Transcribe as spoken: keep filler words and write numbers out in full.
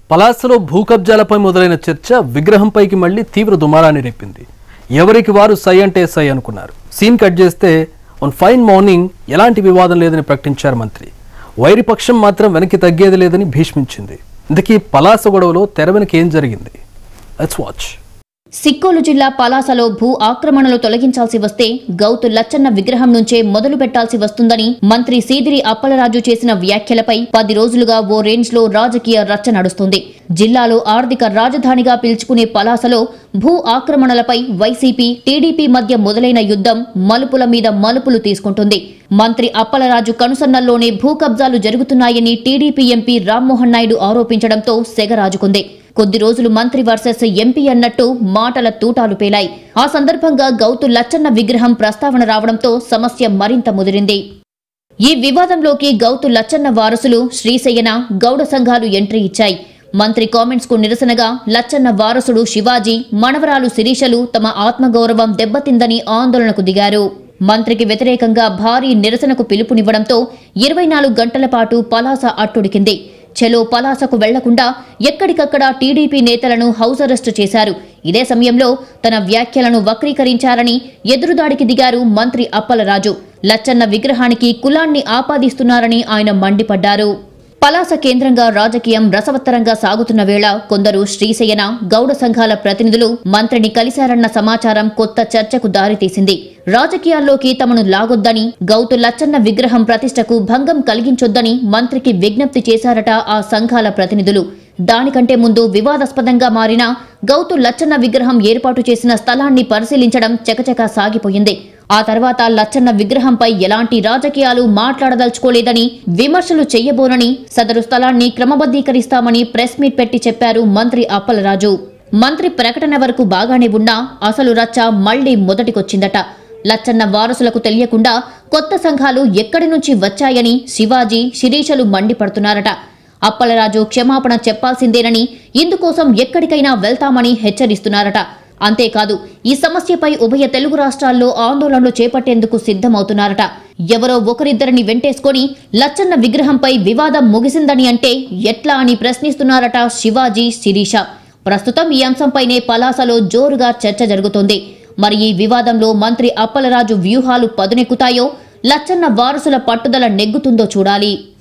పలాసలో భూ కబ్జాలపై మొదలైన చర్చ విగ్రహంపైకి మళ్లీ తీవ్ర దుమారాన్ని రేపింది. ఎవరికి వారు సై అంటే సై అనుకున్నారు. సీన్ కట్ చేస్తే ఆన్ ఫైన్ మార్నింగ్ ఎలాంటి వివాదం లేదని ప్రకటించారు మంత్రి. వైరిపక్షం మాత్రం వెనక్కి తగ్గేది లేదని భీష్మించింది. ఇందుకీ పలాస గొడవలో తెర వెనుక ఏం జరిగింది? Let's watch. సిక్కోలు జిల్లా పలాసలో భూ ఆక్రమణలు తొలగించాల్సి వస్తే గౌతు లచ్చన్న విగ్రహం నుంచే మొదలు పెట్టాల్సి వస్తుందని మంత్రి సీదిరి అప్పలరాజు చేసిన వ్యాఖ్యలపై పది రోజులుగా ఓ రేంజ్ లో రాజకీయ రచ్చ నడుస్తుంది. జిల్లాలో ఆర్థిక రాజధానిగా పిలుచుకునే పలాసలో భూ ఆక్రమణలపై వైసీపీ టీడీపీ మధ్య మొదలైన యుద్ధం మలుపుల మీద మలుపులు తీసుకుంటుంది. మంత్రి అప్పలరాజు కనుసన్నల్లోనే భూ కబ్జాలు జరుగుతున్నాయని టీడీపీ ఎంపీ రామ్మోహన్ నాయుడు ఆరోపించడంతో సెగరాజుకుంది. కొద్ది రోజులు మంత్రి వర్సెస్ ఎంపీ అన్నట్టు మాటల తూటాలు పేలాయి. ఆ సందర్భంగా గౌతు లచ్చన్న విగ్రహం ప్రస్తావన రావడంతో సమస్య మరింత ముదిరింది. ఈ వివాదంలోకి గౌతు లచ్చన్న వారసులు శ్రీశయ్యన, గౌడ సంఘాలు ఎంట్రీ ఇచ్చాయి. మంత్రి కామెంట్స్ కు నిరసనగా లచ్చన్న వారసుడు శివాజీ, మనవరాలు శిరీషలు తమ ఆత్మగౌరవం దెబ్బతిందని ఆందోళనకు దిగారు. మంత్రికి వ్యతిరేకంగా భారీ నిరసనకు పిలుపునివ్వడంతో ఇరవై నాలుగు గంటల పాటు పలాస అట్టుడికింది. చెలో పలాసకు వెళ్లకుండా ఎక్కడికక్కడ టీడీపీ నేతలను హౌస్ అరెస్టు చేశారు. ఇదే సమయంలో తన వ్యాఖ్యలను వక్రీకరించారని ఎదురుదాడికి దిగారు మంత్రి అప్పలరాజు. లచ్చన్న విగ్రహానికి కులాన్ని ఆపాదిస్తున్నారని ఆయన మండిపడ్డారు. పలాస కేంద్రంగా రాజకీయం రసవత్తరంగా సాగుతున్న వేళ కొందరు శ్రీశయ్యన, గౌడ సంఘాల ప్రతినిధులు మంత్రిని కలిశారన్న సమాచారం కొత్త చర్చకు దారితీసింది. రాజకీయాల్లోకి తమను లాగొద్దని, గౌతు లచ్చన్న విగ్రహం ప్రతిష్టకు భంగం కలిగించొద్దని మంత్రికి విజ్ఞప్తి చేశారట ఆ సంఘాల ప్రతినిధులు. దానికంటే ముందు వివాదాస్పదంగా మారిన గౌతు లచ్చన్న విగ్రహం ఏర్పాటు చేసిన స్థలాన్ని పరిశీలించడం చకచకా సాగిపోయింది. ఆ తర్వాత లచ్చన్న విగ్రహంపై ఎలాంటి రాజకీయాలు మాట్లాడదలుచుకోలేదని, విమర్శలు చెయ్యబోనని, సదరు స్థలాన్ని క్రమబద్ధీకరిస్తామని ప్రెస్ మీట్ పెట్టి చెప్పారు మంత్రి అప్పలరాజు. మంత్రి ప్రకటన వరకు బాగానే ఉన్నా అసలు రచ్చ మళ్లీ మొదటికొచ్చిందట. లచ్చన్న వారసులకు తెలియకుండా కొత్త సంఘాలు ఎక్కడి నుంచి వచ్చాయని శివాజీ, శిరీషలు మండిపడుతున్నారట. అప్పలరాజు క్షమాపణ చెప్పాల్సిందేనని, ఇందుకోసం ఎక్కడికైనా వెళ్తామని హెచ్చరిస్తున్నారట. అంతేకాదు, ఈ సమస్యపై ఉభయ తెలుగు రాష్ట్రాల్లో ఆందోళనలు చేపట్టేందుకు సిద్ధమవుతున్నారట. ఎవరో ఒకరిద్దరిని వెంటేసుకొని లచ్చన్న విగ్రహంపై వివాదం ముగిసిందని అంటే ఎట్లా అని ప్రశ్నిస్తున్నారట శివాజీ, శిరీష. ప్రస్తుతం ఈ అంశంపైనే పలాసలో జోరుగా చర్చ జరుగుతోంది. మరి ఈ వివాదంలో మంత్రి అప్పలరాజు వ్యూహాలు పదునెక్కుతాయో, లచ్చన్న వారసుల పట్టుదల నెగ్గుతుందో చూడాలి.